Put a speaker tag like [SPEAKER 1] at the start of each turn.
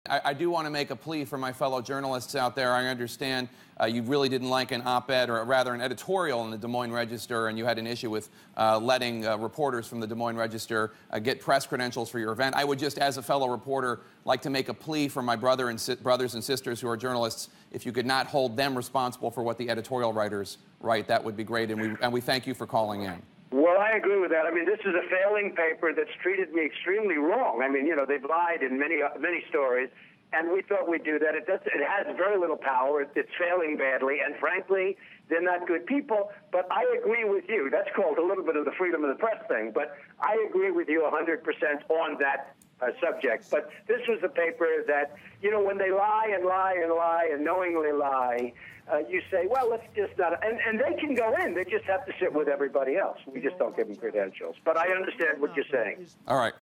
[SPEAKER 1] I do want to make a plea for my fellow journalists out there. I understand you really didn't like an op-ed, or rather an editorial in the Des Moines Register, and you had an issue with letting reporters from the Des Moines Register get press credentials for your event. I would just, as a fellow reporter, like to make a plea for my brothers and sisters who are journalists. If you could not hold them responsible for what the editorial writers write, that would be great, and we thank you for calling in.
[SPEAKER 2] Well, I agree with that. I mean, this is a failing paper that's treated me extremely wrong. I mean, you know, they've lied in many stories, and we thought we'd do that. It has very little power. It's failing badly, and frankly, they're not good people. But I agree with you. That's called a little bit of the freedom of the press thing. But I agree with you 100% on that subject. But this was a paper that, you know, when they lie and lie and lie and knowingly lie, you say, well, let's just not, and they can go in. They just have to sit with everybody else. We just don't give them credentials. But I understand what you're saying.
[SPEAKER 1] All right.